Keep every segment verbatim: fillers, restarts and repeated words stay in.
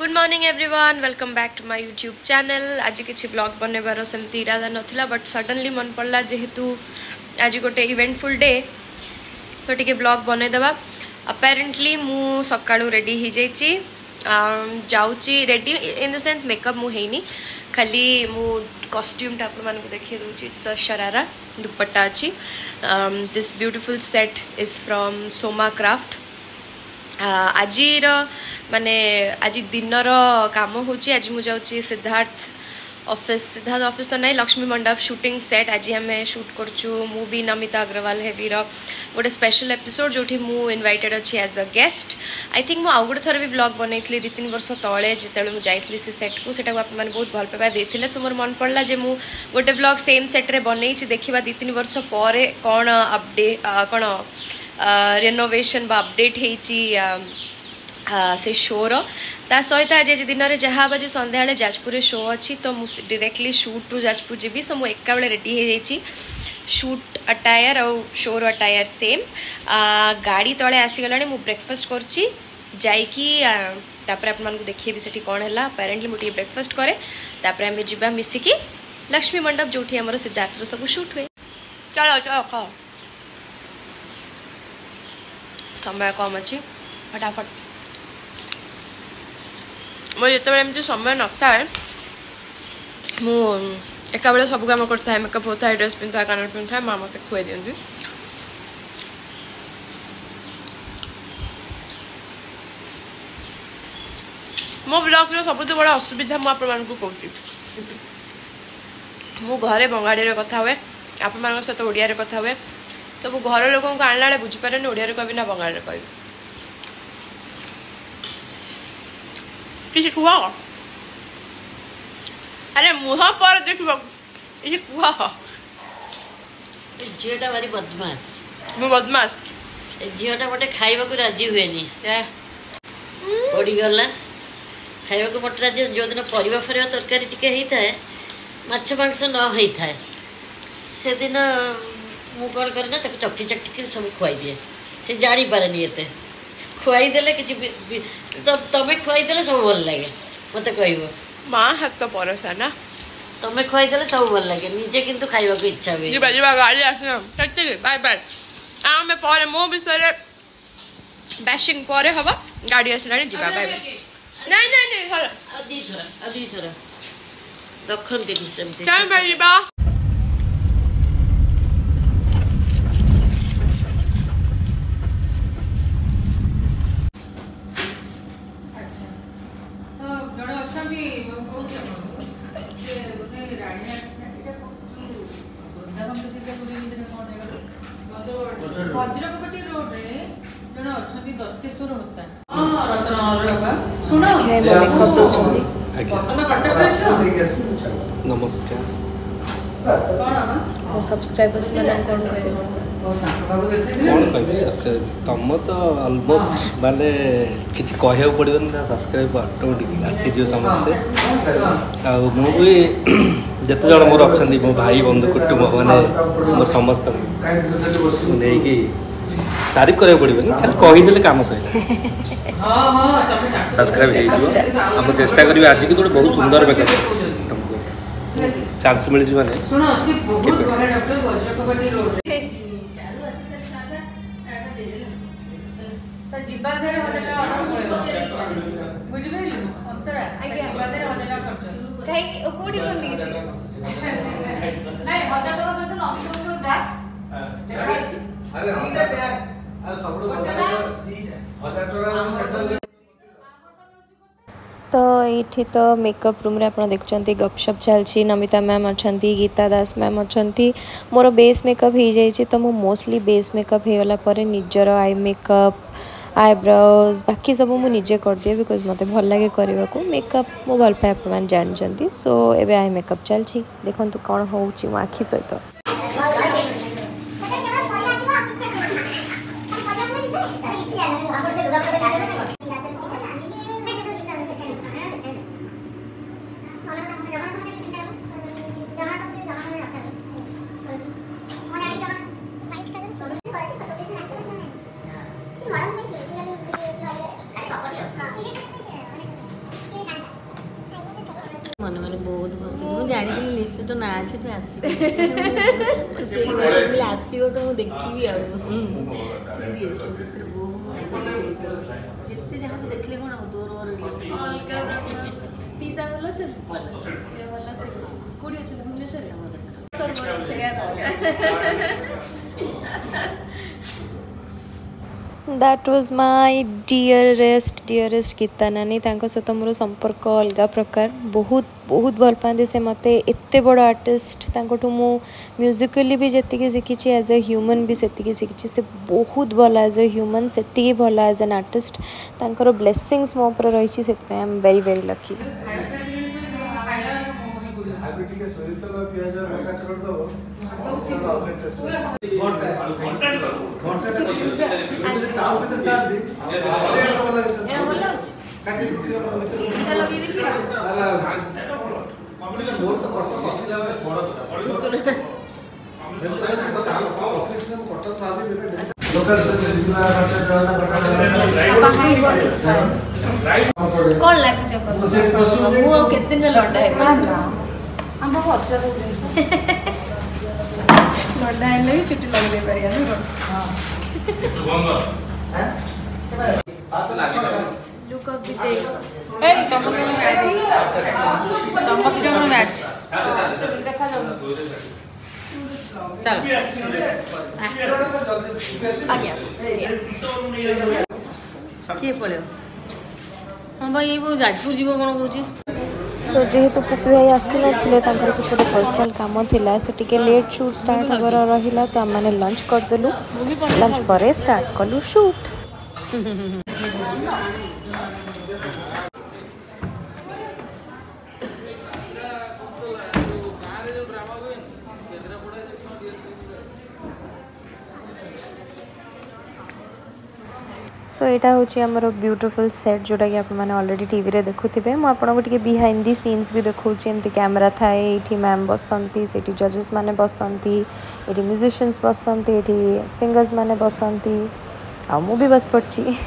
Good morning everyone, welcome back to my YouTube channel. आज किसी blog बनवार सेमती इरादा नथिला, बट सडनली मन पड़ला जेहेतु आज गोटे इवेंटफुल डे तो टिके ब्लॉग बनईदेवा। अपेरेंटली मु सकाळू रेडी हो जाइए, जाऊँगी ready in the sense makeup मु हैनी, खाली मु कॉस्ट्यूमटा आपण मानक देखिए दूची। इट्स अ शरारा दुपट्टा अच्छी। This beautiful set is from Soma craft. आज माने आज दिनर काम होची। आज मु जाऊँगी सिद्धार्थ ऑफिस, सिद्धार्थ ऑफिस तो नहीं, लक्ष्मी मंडप शूटिंग सेट आज आम शूट करचु। मूवी नमिता अग्रवाल हेवीर गोटे स्पेशल एपिसोड जो मु इनवाइटेड अच्छी as a guest. I think मु आउ गोटे थर भी ब्लॉग बनई दी तीन वर्ष तले जिते मुझे जाइली से सेट को, सेटा आप बहुत भल पाइबा देते। सो मोर मन पड़ला जे मु गोटे ब्लॉग सेम सेट्रे बनई देखा दी तीन वर्ष पर कौन अपडेट कौन रेनोवेशन बा अपडेट होती से शोर। ता सहित आज दिन में जहाँ बजे संध्या जाजपुर शो अच्छी तो मुझे directly shoot to Jajpur ji, so मुझे एका बेले रेडी हो जाइए। शूट अटायर और शोर अटायर सेम। गाड़ी तले आसीगला मु ब्रेकफास्ट करची जाइकी तापर आप मानक देखिए से कौन है। अपेरेंटली मुझे ब्रेकफास्ट करे तापर आम जा मिसिकी लक्ष्मी मंडप जो आम सिद्धार्थ सब शूट हुए। चलो चलो खाओ, समय कम अच्छी फटाफट। मुझे जिते एमती समय न था एका बेले सब कम करता है, मेकअप होता है, ड्रेस पिंधा है, कान पिंधा है, माँ मत खुए दिखती। मो ब्लॉग सब बड़ा असुविधा मुझे कहूँ, मु घरे बंगाड़ी कथा हुए आप सहित ओडिया कथा हुए, तो वो घर लोगों को आणला बेले बुझीपारे ओडिया कह ना बंगाली कह किसी कुह। अरे मुह पर देख कुह झीटा भारी बदमाश, मु बदमाश झीटा मोटे खाइबा को राजी हुए पड़गला खाइबा को मोटे राजी। जो दिन परिवा फरिया तरकारी टिके होता है माछ मांस न होता है से दिन मु कौन करना चकटी चकटी सब खुआई दिए, से जानी पारे एते खुआई देले कि तमें खुआई देले सब भल लगे। मत कह माँ हाथ तो परसा ना तमें खुआई देले सब भल लगे, निजे किंतु खाइबा को इच्छा हुए। जीवा जीवा गाड़ी आसे बाय बाय। आम पर मो विषय बैशिंग पर हवा गाड़ी आसला जीवा बाय बाय। नहीं नहीं नहीं हर अदी थरा अदी थरा दखन दिन सेमती चल बाय जीवा। भद्रकपटी रोड रे जण अछंती दत्तेश्वर होता सुनो मेकअप दोछंती तमे कटक रे छ। नमस्कार मो सब्सक्राइबर्स माने कोन कहबो कौन कह सब्सक्राइब तुम तो ऑलमोस्ट माने किसी कहू पड़ो ना, सब्सक्राइब ऑटोमेटिक आसीज समस्ते। मुझे जिते जन मोर अच्छा मो भाई बंधु कुटुंब मैंने मोर समस्त नहीं तारीफ करा पड़ो ना, खाली कहीदे काम सही सब्सक्राइब हो चेष्टा करी। आज की तो बहुत सुंदर मेकअप तुमको चांस मिल माने सुनो सी बहुत बड़ा डॉक्टर भद्रकपटी रोड रे तो जिबा से हजार टाका ऑर्डर करे बुझि भइलु अंतरा आगे जिबा से हजार टाका खर्च काहे ओ कोडी कोन दी से नहीं हजार टाका से तो ऑप्शन बैग देखा अछि। अरे हजार टाका आ सब लोग हजार टाका सेटल। तो ये तो मेकअप रूम रे आपण देखुचंती गपशप चलछि। नमिता मैम अछंती, गीता दास मैम अछंती। मोर बेस मेकअप हो जाइए तो मो मोस्टली बेस मेकअप हो गला पर निजर आई मेकअप आईब्रोज बाकी सब मुझे निजे कर दिए, बिकॉज मते भल लगे करने को मेकअप मो भल पाए आप जानते। सो एबे आई मेकअप चलछि, देखंतु कौन होउछि मो आखि सहित। मन मन बहुत खुशी मुझे जानी निश्चित ना अच्छे तो आस खुशी आसो तो मुझे देखी जिते जहाँ देखले कौन तोर पिज्जा भल अच्छे भल अच्छे कौटी अच्छे Bhubaneswar that was my dearest dearest Geeta नानी सहित मोर संपर्क अलग प्रकार बहुत बहुत भल पाते से मत एत बड़ आर्टिस्ट मु म्यूजिकली भी जी शिखी एज ए ह्यूमन भी से शिखी से बहुत भल एज ए ह्यूमन से भल एज एन आर्टिस्ट तांकर ब्लेसिंग्स मो ऊपर रही से I am very very lucky कौन लगुच केते दिन लड्डा हम बहुत अच्छा सब जिन लड्डा है छुट्टी लग दे पारिया लुक अप द डे ए तम दोनों मैच तम दोनों मैच देखा जाओ चल आ गया किए पड़े हाँ भाई ये जाजपुर जीव कौन कौच सो जेहेतु पुपी भाई आसी ना किसी गोटे पर्सनाल काम थिला सो टिके लेट शूट स्टार्ट होवर रहिला तो आम लंच करदेलु लंच पर स्टार्ट कलु शूट सो यहाँ हूँ आमर ब्यूटीफुल सेट जोटा कि आपने ऑलरेडी टीवी रे देखुथिबे मु आपन को बिहाइंड दी सीन्स भी देखौछि एमती कैमरा थाए एठी मैम बसंती सेठी जजेस माने बसंती एठी म्यूजिशियंस बसंती एठी सिंगर्स माने बसंती आ मु भी बस पड़छि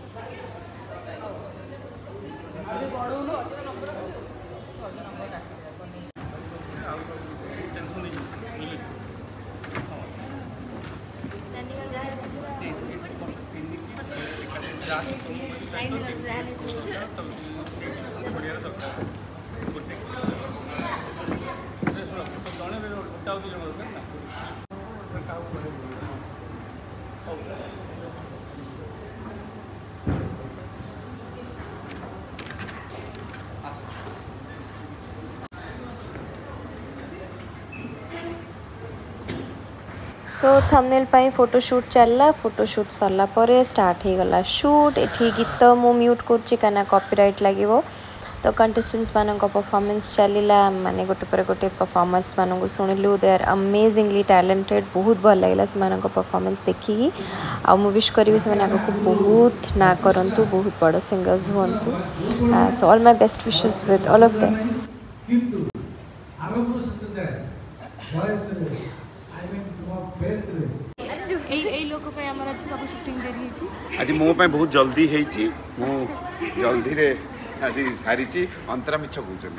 सो थंबनेल पाई फोटोशूट चलला फोटोशूट सरला परे स्टार्ट हो गला शूट एठी गीत मु म्यूट करछि काना कॉपीराइट लागिवो तो कंटेस्टेंट्स मान परफॉर्मेंस चलीला माने गोटे पर गोटे परफॉर्मेंस मान को सुनिलु दे आर अमेजिंगली टैलेंटेड बहुत भल लागला से मान परफॉर्मेंस देखी आ मु विश करी से माने को बहुत ना करंतु बहुत बड़ सिंगर्स होंतु so all my best wishes with all of them किंतु आरंभ से जाए वॉइस रे आई मीन तुम फेस रे ए ए लोक पे हमरा आज सब शूटिंग देरी छी आज मो पे बहुत जल्दी हेची मो जल्दी रे आज सारी ची अंतरा मिछ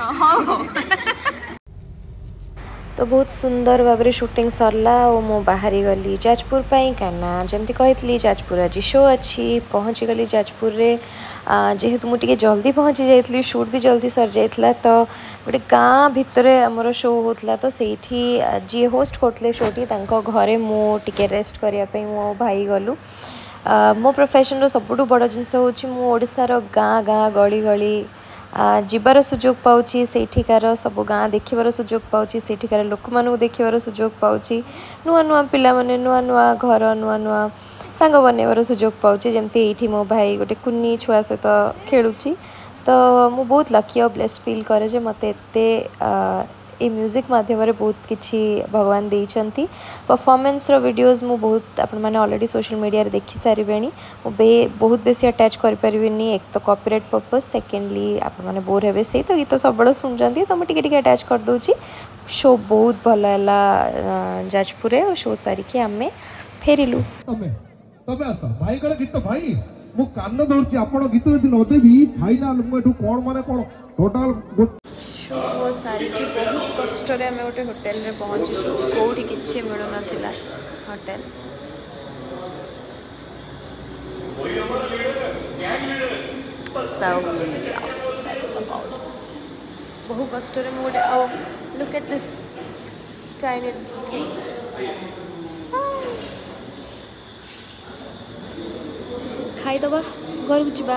कहउछ तो बहुत सुंदर भाव शूटिंग सरला और मो बाहरी गली जाजपुर पाई काना जमती कही जाजपुर आज शो अच्छी पहुँची गली जाजपुर रे जेहेतु मुझे जल्दी पहुँची जाइली शूट भी जल्दी सर जाइला तो गोटे गाँ भितर आमर शो होता तो सेठी जी होस्ट करते शोटी घरे मुझे रेस्ट करने मो भाई गलु मो प्रोफेशन रो सबुठु बड़ जिनस हूँ ओडिशार गाँ गाँ गली गली जीवार सुजोग पाउची सेठिकार सब गाँ देखिबार सुजोग पाउची सेठिकार लोक मानू देखिबार सुजोग पाउची नुआ नुआ पिला माने नुआ नुआ घर नुआ नुआ सांग बनैबार सुजोग पाउची जेमती एठी मो भाई गोटे कुन्नी छुआ सहित खेलुची तो मु बहुत लकी और ब्लेस्ड फील करे जे मते एते ए म्यूजिक माध्यम बहुत किछि भगवान देइचंती परफॉर्मेंस रो वीडियोस मु बहुत अपन माने ऑलरेडी सोशल मीडिया रे देखि सारी बेनी मु बे बहुत बेसी अटैच कर परिबिनी एक तो कॉपीराइट पर्पस सेकेंडली अपन माने बोर हेबे से तो गीत सब बड़ सुन जंती तो मु टिके टिके अटैच कर दोची शो बहुत भल हला जाजपुर और शो सारी के हमें फेरिलु तमे तमे आस भाई कर गीत भाई मु कान धरची आपण गीत यदि न देबी फाइनल मु एठु कोन माने कोन टोटल वो सारी कि बहुत कष्ट आम गोटे होटेल रे पहुँचीचु कौटी किसी मिलू ना hotel so that's about it. बहुत कष्ट रे गोटे आओ look at this tiny thing. खाईदबा घर को जावा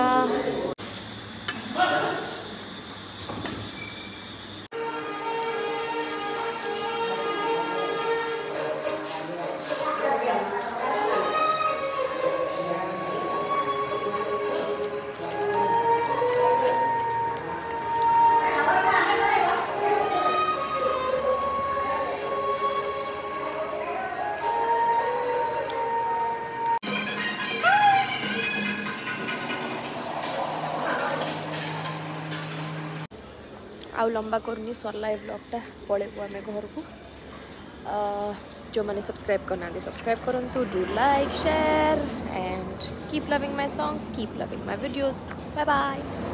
आउ लंबा करनी सरला ब्लॉगटा पलैबू आम घर को जो मैंने सब्सक्राइब करना सब्सक्राइब करूँ do like share and keep loving my songs keep loving my videos bye bye.